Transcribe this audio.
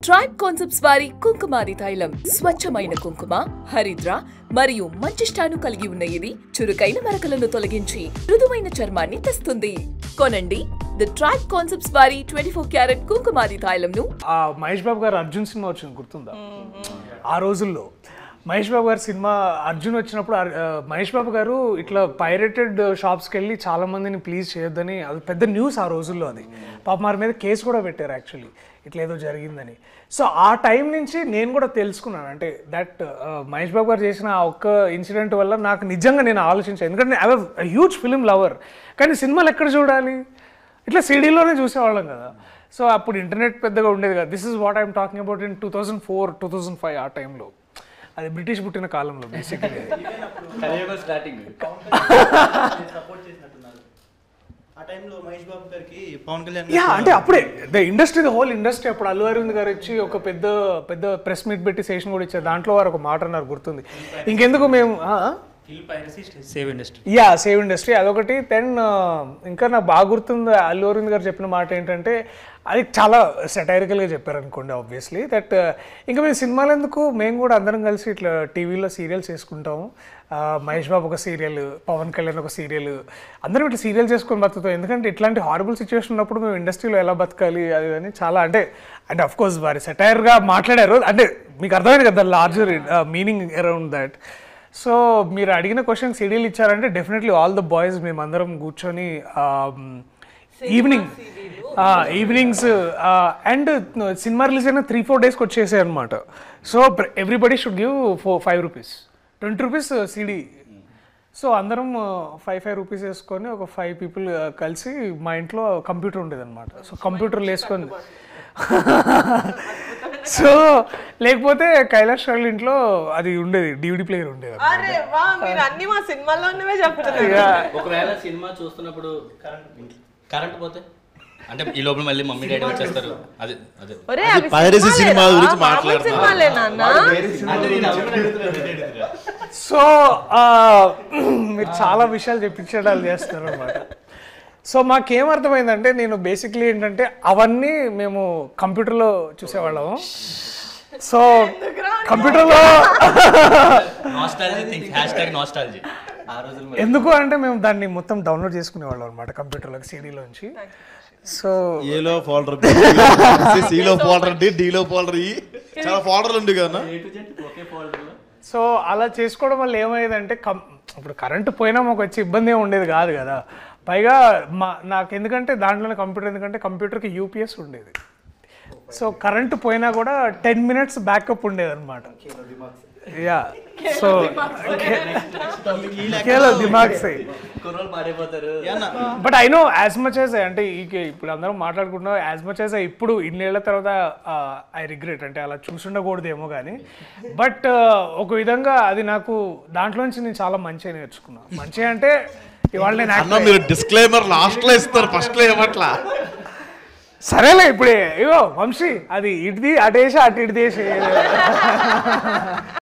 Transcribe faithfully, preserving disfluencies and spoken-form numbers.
Tribe concepts వారి కుంకుమాది తైలం స్వచ్ఛమైన కుంకుమ హరిద్ర మరియు మంచిష్టాను కలిగి ఉన్న ఇది చురుకైన మరకలను తొలగించి మృదువైన చర్మాన్ని తెస్తుంది. కొనండి ది ట్రైబ్ కాన్సెప్ట్స్ వారి ట్వంటీ ఫోర్ క్యారెట్ కుంకుమాది తైలంను. ఆ మహేష్ బాబు గారు అర్జున్ సినిమా వచ్చింది గుర్తుందా? ఆ రోజుల్లో మహేష్ బాబు గారి సినిమా అర్జున్ వచ్చినప్పుడు మహేష్ బాబు గారు ఇట్లా పైరేటెడ్ షాప్స్కి వెళ్ళి చాలా మందిని ప్లీజ్ చేయొద్దని, అది పెద్ద న్యూస్ ఆ రోజుల్లో. అది పాప వారి మీద కేసు కూడా పెట్టారు యాక్చువల్లీ, ఇట్లా ఏదో జరిగిందని. సో ఆ టైం నుంచి నేను కూడా తెలుసుకున్నాను, అంటే దట్ మహేష్ బాబు గారు చేసిన ఆ ఒక్క ఇన్సిడెంట్ వల్ల నాకు నిజంగా నేను ఆలోచించాను. ఎందుకంటే I was huge film lover, కానీ సినిమాలు ఎక్కడ చూడాలి, ఇట్లా సిడీలోనే చూసేవాళ్ళం కదా. సో అప్పుడు ఇంటర్నెట్ పెద్దగా ఉండేది కదా. This is what I'm talking about in two thousand four two thousand five ఆ టైంలో. అది బ్రిటిష్ పుట్టిన కాలంలో బేసిక్లీ. అంటే అప్పుడే the industry the whole industry అప్పుడు అల్లు అరవింద్ గారు వచ్చి ఒక పెద్ద పెద్ద ప్రెస్ మీట్ పెట్టి సెషన్ కూడా ఇచ్చారు. దాంట్లో వారు ఒక మాట అన్నారు గుర్తుంది, ఇంకెందుకు మేము యా సేవ్ ఇండస్ట్రీ అదొకటి. దెన్ ఇంకా నాకు బాగా గుర్తుంది అల్లు అరవింద్ గారు చెప్పిన మాట ఏంటంటే, అది చాలా సెటైరికల్గా చెప్పారు అనుకోండి ఆబ్వియస్లీ, దట్ ఇంకా మేము సినిమాలు ఎందుకు, మేము కూడా అందరం కలిసి ఇట్లా టీవీలో సీరియల్స్ చేసుకుంటాము. మహేష్ బాబు ఒక సీరియల్, పవన్ కళ్యాణ్ ఒక సీరియల్, అందరం ఇట్లా సీరియల్ చేసుకొని బతుకుతాం. ఎందుకంటే ఇట్లాంటి హారబుల్ సిచ్యువేషన్ ఉన్నప్పుడు మేము ఇండస్ట్రీలో ఎలా బతకాలి అది అని చాలా, అంటే అంటే అఫ్ కోర్స్ వారి సెటైర్గా మాట్లాడారు, అంటే మీకు అర్థమైంది కదా larger meaning around that. So మీరు అడిగిన క్వశ్చన్ సీడీలు ఇచ్చారంటే డెఫినెట్లీ ఆల్ ద బాయ్స్ మేము అందరం కూర్చొని evening evenings and cinema release అయిన త్రీ ఫోర్ డేస్కి వచ్చేసాయి అనమాట. So everybody should give four five rupees twenty rupees CD. So అందరం ఫైవ్ ఫైవ్ రూపీస్ వేసుకొని ఒక ఫైవ్ పీపుల్ కలిసి మా ఇంట్లో కంప్యూటర్ ఉండేది అనమాట. సో కంప్యూటర్లు వేసుకొని సో లేకపోతే కైలాష్ వాళ్ళ ఇంట్లో అది ఉండేది, డివిడి ప్లేయర్ ఉండేది. ఒకవేళ సినిమా చూస్తున్నప్పుడు కరెంట్ పోతే అంటే ఈ లోపల మళ్ళీ మమ్మీ డాడీ వచ్చేస్తారు. అదే అదే పైరసీ సినిమా గురించి మాట్లాడుతున్నా. సో మీరు చాలా విషయాలు చెప్పించడాలు చేస్తారు అనమాట. సో మాకేమర్థమైందంటే, నేను బేసిక్లీ ఏంటంటే అవన్నీ మేము కంప్యూటర్లో చూసేవాళ్ళము. సో కంప్యూటర్లో ఎందుకు అంటే మేము దాన్ని మొత్తం డౌన్లోడ్ చేసుకునేవాళ్ళం అనమాట కంప్యూటర్లోకి సీడీలోంచి. సో ఏలో ఫోల్డర్, సిలో ఫోల్డర్, డీలో ఫోల్డర్, చాలా ఫోల్డర్లు ఉండే కదా. సో అలా చేసుకోవడం వల్ల ఏమయ్యేదంటే, కం ఇప్పుడు కరెంటు పోయినా మాకు వచ్చే ఇబ్బంది ఏమి ఉండేది కాదు కదా. పైగా మా నాకు ఎందుకంటే దాంట్లోనే కంప్యూటర్, ఎందుకంటే కంప్యూటర్కి యూపీఎస్ ఉండేది. సో కరెంటు పోయినా కూడా టెన్ మినిట్స్ బ్యాకప్ ఉండేది అనమాట. యా సో దిమాగ్ సై but I know as much as అంటే ఇప్పుడు అందరం మాట్లాడుకుంటున్నాం, యాజ్ మచ్ యాజ్ ఇప్పుడు ఇన్నేళ్ల తర్వాత ఐ రిగ్రెట్, అంటే అలా చూసుండకూడదేమో కానీ, బట్ ఒక విధంగా అది నాకు దాంట్లోంచి నేను చాలా మంచిగా నేర్చుకున్నాను. మంచిగా అంటే ఇవాళ నేను మీరు డిస్క్లైమర్ లాస్ట్లో ఇస్తారు, ఫస్ట్లో ఏమట్లా సరేలే ఇప్పుడే ఇగో వంశీ అది ఇటుది అటేసి అటు ఇటు తీసి